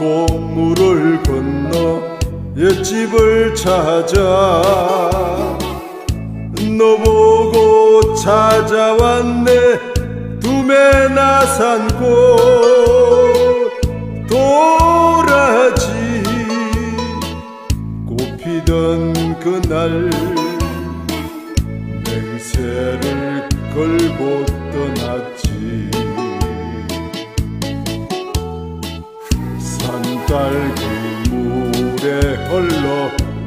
고물을 건너 옛집을 찾아 너 보고 찾아왔네. 두메나 산꽃 도라지 꽃피던 그날 맹세를 걸고 떠났지. 산딸기 물에 흘러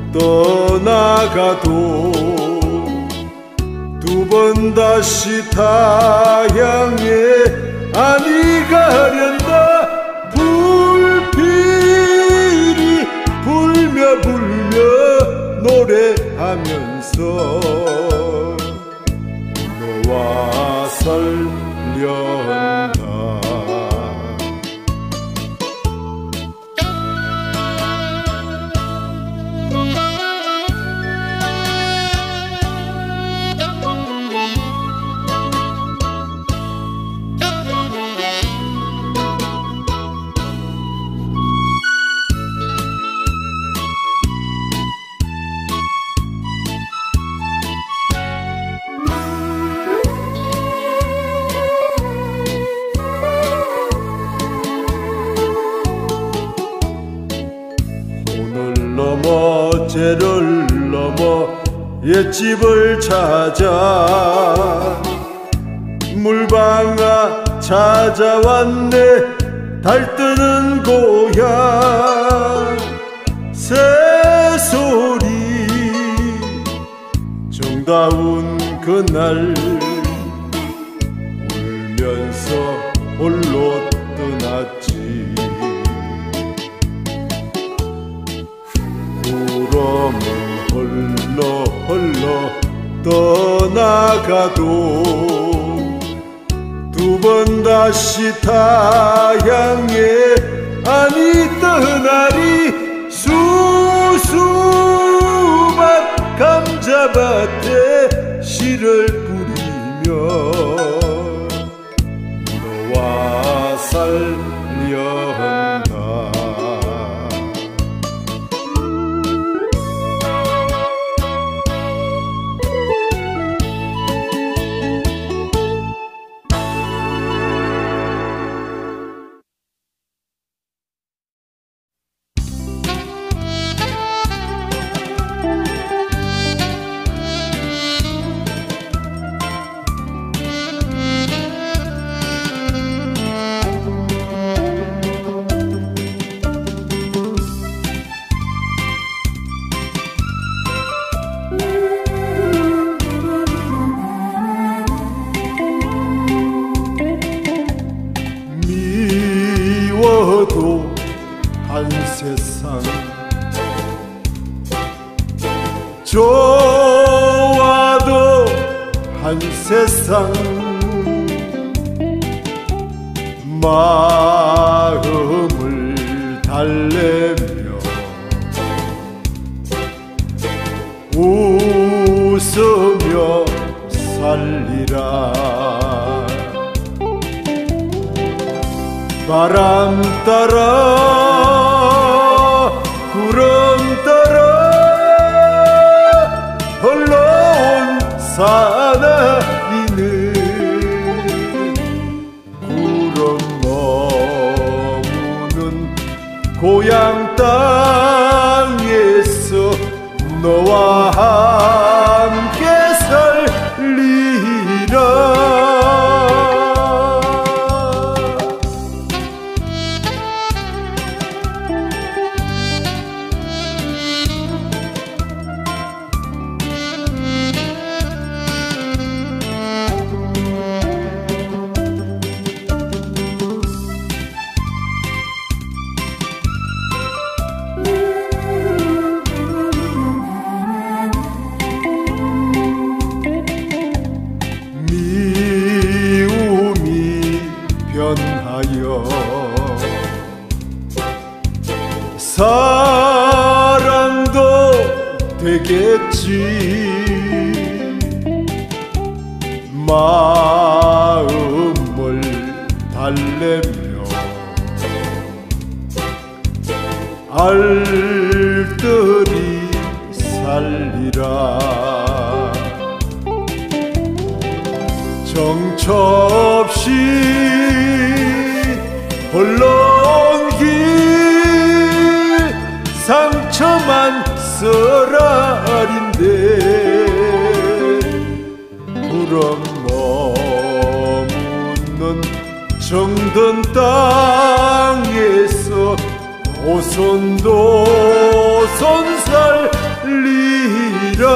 떠나가도 두 번 다시 타향에 아니 가련다. 불필이 불며 노래하면서 너와 살련다. 죄를 넘어 옛집을 찾아 물방아 찾아왔네. 달뜨는 고향 새소리 정다운 그날 울면서 홀로 떠났지. 구름은 홀로 떠나가도 두 번 다시 타향에 아니 떠나리. 수수밭 감자밭에 씨를 뿌리며 너와 살련다. 한 세상 좋아도 한 세상 마음을 달래며 웃으며 살리라. 바람 따라 구름 따라 흘러온 사나이는 구름 머무는 고향 땅에서 너와 함께 살리라. 사랑도 되겠지. 마음을 달래며 알뜰히 살리라. 정처 없이 홀로온 길 상처만 쓰라린데 부럼 머무는 정든 땅에서 오손도 손살리라.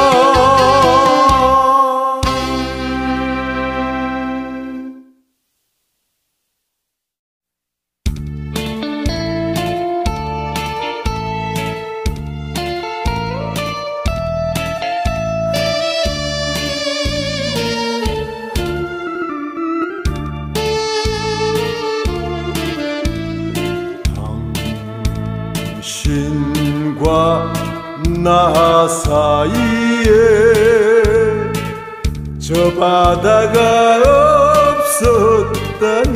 당신과 나 사이에 저 바다가 없었다면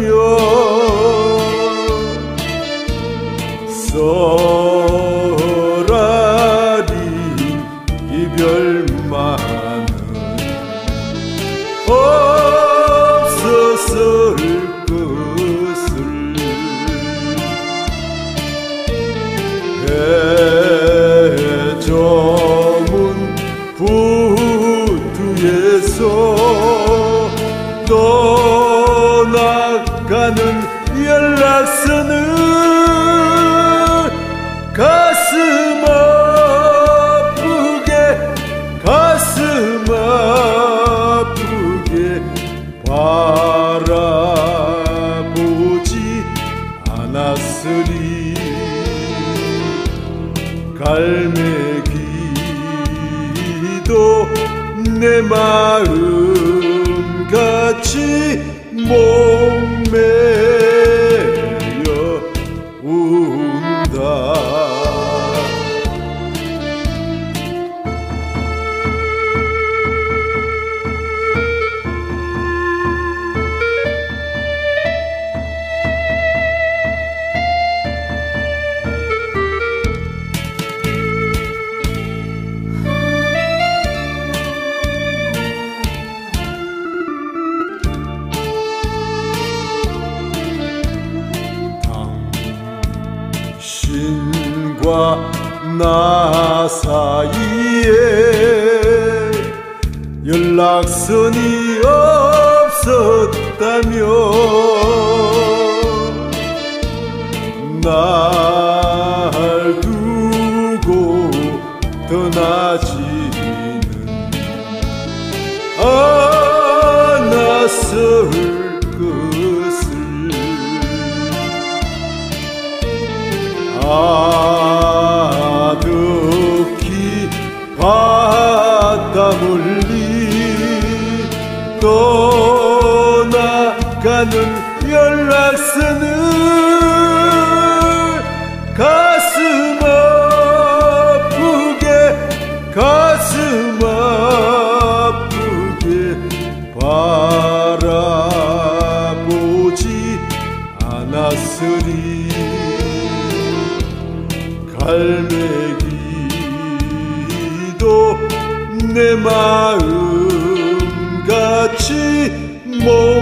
쏘라린 이별만은 없었을 것을. 해저문 부두에서 떠나가는 연락선은 가슴 아프게 바라보지 않았으리. 갈매기도 내 마음같이 목매여 운다. 당신과 나 사이에 연락선이 없었다면 날 두고 떠나지는 않았을 것을. 아득히 바닷물이 떠나가는 연락선을 가슴 아프게 바라보지 않았으리. 갈매기도 내 마음같이